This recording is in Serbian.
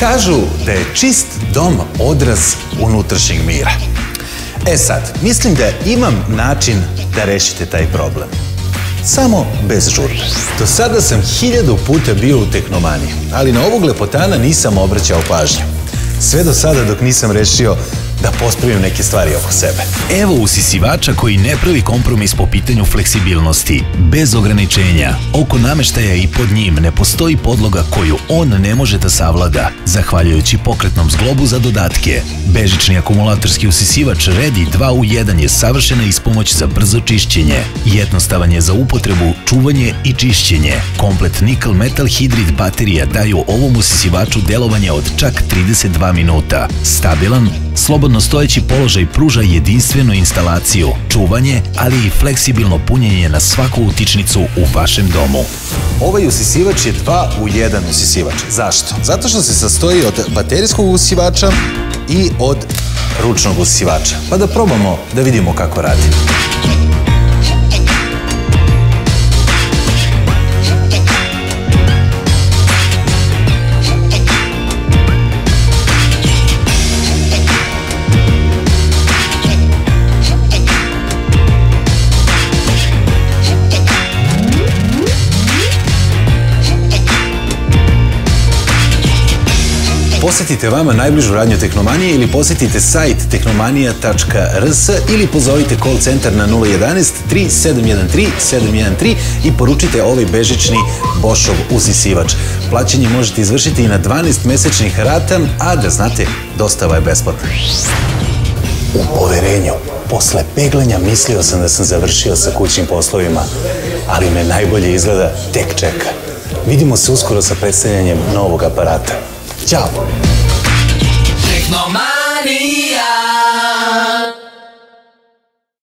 Kažu da je čist dom odraz unutrašnjeg mira. E sad, mislim da imam način da rešite taj problem. Samo bez žurbe. Do sada sam 1000 puta bio u Tehnomaniji, ali na ovog lepotana nisam obraćao pažnju. Sve do sada dok nisam rešio da pospravim neke stvari oko sebe. Evo usisivača koji ne pravi kompromis po pitanju fleksibilnosti, bez ograničenja. Oko nameštaja i pod njim ne postoji podloga koju on ne može da savlada, zahvaljujući pokretnom zglobu za dodatke. Bežični akumulatorski usisivač Ready 2 u 1 je savršena ispomoć za brzo čišćenje. Jednostavan je za upotrebu, čuvanje i čišćenje. Komplet nikl metal hidrid baterija daju ovom usisivaču delovanje od čak 32 minuta. Stabilan, slobodno stojeći položaj pruža jedinstvenu instalaciju, čuvanje, ali i fleksibilno punjenje na svaku utičnicu u vašem domu. Ovaj usisivač je 2 u 1 usisivač. Zašto? Zato što se sastoji od baterijskog usisivača i od ručnog usisivača. Pa da probamo da vidimo kako radi. Posetite vama najbližu radnju Tehnomanije ili posetite sajt tehnomanija.rs ili pozovite call centar na 011 3713 713 i poručite ovaj bežični Boschov usisivač. Plaćanje možete izvršiti i na 12 mesečnih rata, a da znate, dostava je besplatna. U poverenju, posle peglanja mislio sam da sam završio sa kućnim poslovima, ali me najbolje izgleda tek čeka. Vidimo se uskoro sa predstavljanjem novog aparata. Ćao! Technomania.